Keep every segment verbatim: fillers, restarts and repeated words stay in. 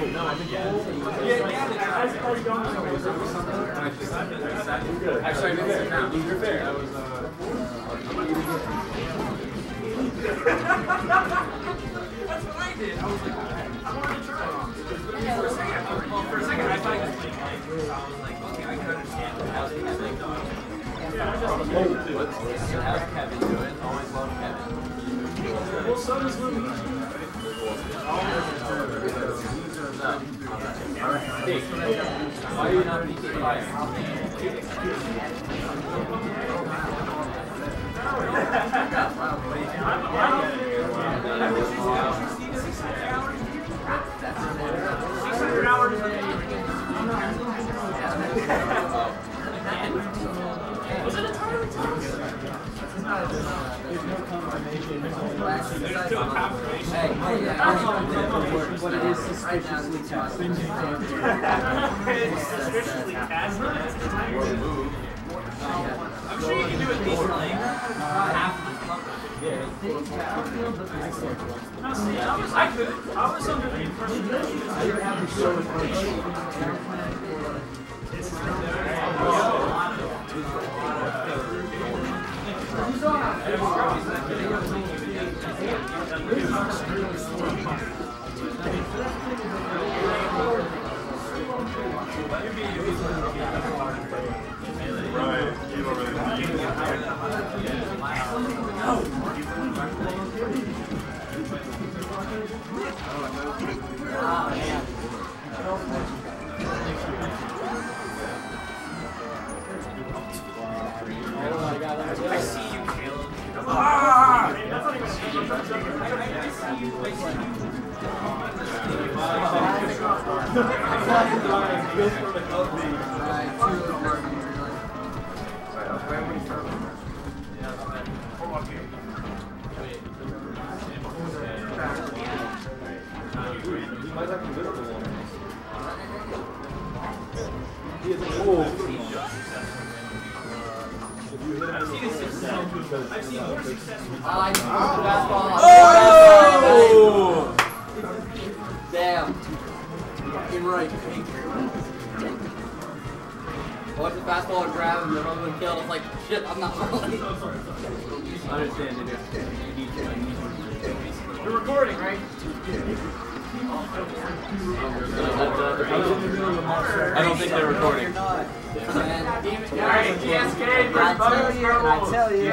No, I think yeah. Yeah, yeah. Actually, I didn't now. You're fair. I was, uh... That's what I did. I was like, I wanted to try. For a second, well, for a second, I thought it was like, like, so I was like, okay, I can understand what I was like, dog. How's Kevin doing? Always love Kevin. Well, so does Louis. Hey, why are you not P K five? six hundred hours. Was it entirely tough? There's no confirmation. There's no confirmation. Hey, hey, yeah, what it is suspiciously tested. It's suspiciously tested. I'm sure you can do it decently. Half of the Yeah. No, see, I was, I could. I was under the impression that you I have to show it. Right, you don't really need I see you, Caleb. Ah! That's not even I see you. I see I've seen his success. I've seen more success with Oh! Damn. Fucking right. I watched the fastball and grab him, and the other one killed. I was like, shit, I'm not rolling. I understand it. You're recording, right? I don't think they're recording. Alright, G S K, I tell you, I tell you.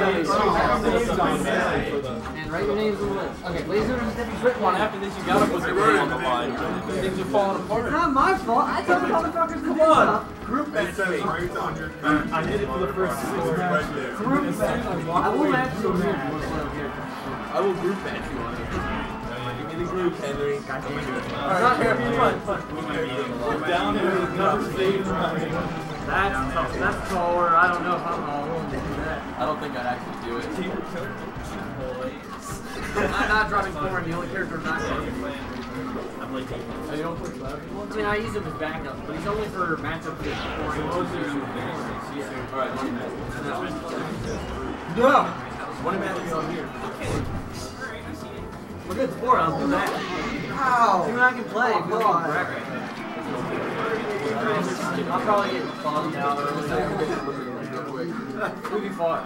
And write your names on the list. Okay, laser is Debbie's written one. After this, you gotta put your name on the line. Things are falling apart. It's not my fault. I told the motherfuckers, come on. Group bench me. I did it for the first six Group bench. I will match you. I will group bench you on it. Give me the group, Henry. Alright, not here. Fun, fun. Down here, another stage. That's tough. That's taller. I don't know if I'm all willing to do that. I don't think I'd actually do it. I'm not dropping four, and the only character I'm not going to play. Oh, you don't play Cloud? I mean, I use him as backup, but he's only for matchups with four and two. Alright, No! one match on here. We're good sport, I'll do that. Ow! See what I can play. Oh, God. I'll probably get bombed out early. We'll be fine.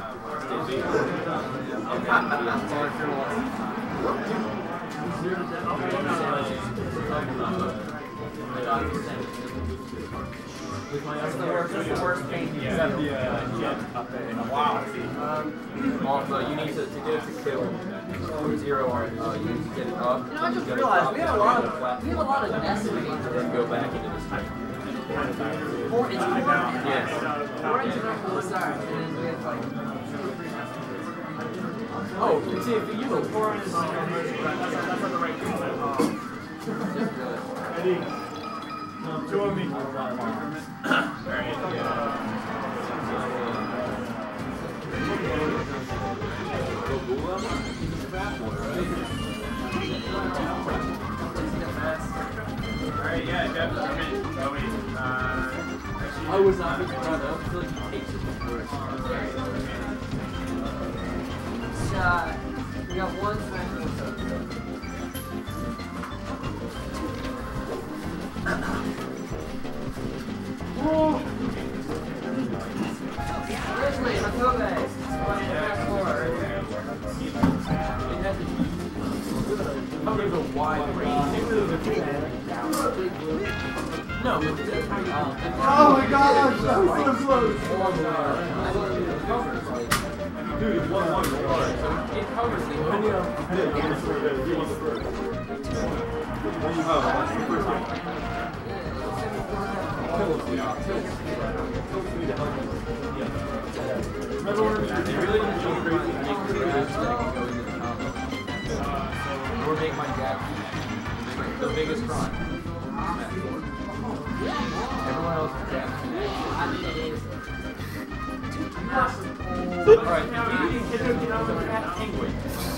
That's the worst, that's the worst paint you've ever in a while. Also, you need to, to get it to kill from zero on, uh, you need to get it up. You know, I just realized we have a lot of we have a lot of necessity and then go back into this thing. Four inch four? Yes. Four inch on both sides. And then we have like Oh, you see, if you go four inches. That's not the right thing. Eddie, two of me. Alright, yeah, definitely. Oh, wait. Uh, I was not even trying to. I feel like he takes it before it. shot. We got one special. covers a wide range. No, but that's how you. Oh my god, I'm so, so close! Dude, it's one one so it covers the whole. Remember when we were really going to go crazy and make crazy that can go into the combo. Or make my dad the biggest crime. Everyone else is dead. Alright, you hit him with a fat penguin.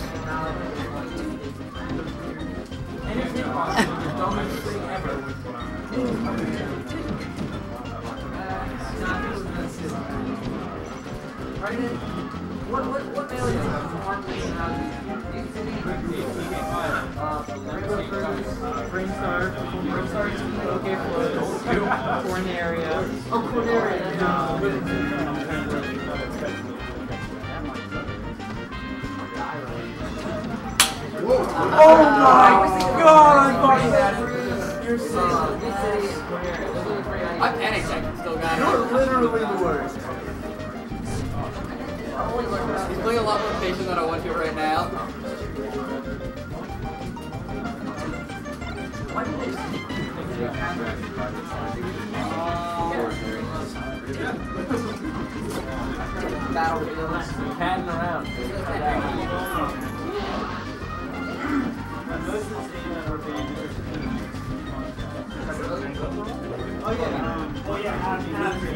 And it's impossible, the dumbest thing ever. What what what mail is it? Brain Star, Brain Star, okay, flows, Cornaria. Oh, Cornaria. Oh my god, I fucking You're so. I panicked. I still got it. You're literally the worst. He's playing a lot more patient than I want to right now. Battlefield, padding around. Oh yeah. Oh yeah, happy, happy.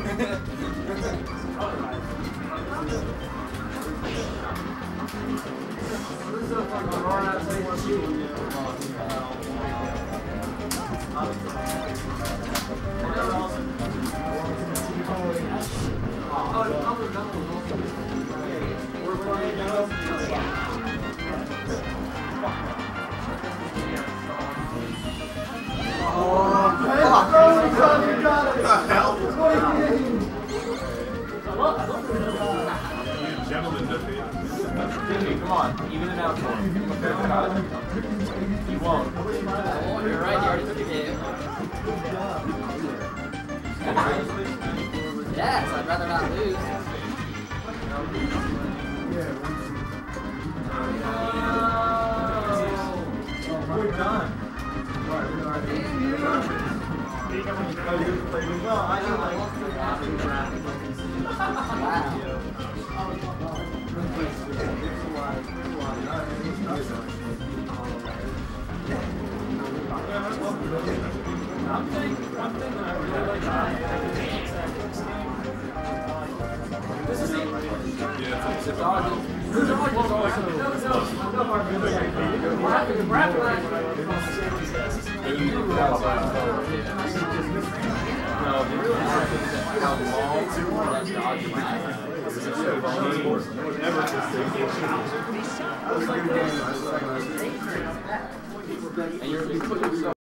Gentlemen defeat. Jimmy, come on, even an out for him. Fair shot. He won't. Oh, you're right, you already took the game. Yes, I'd rather not lose. We're done. Well, I do like One thing, one thing that I really like about this is the The dog is, the dog is also... No, the real important thing is how long that dog is. It's so funny. And you're, you put yourself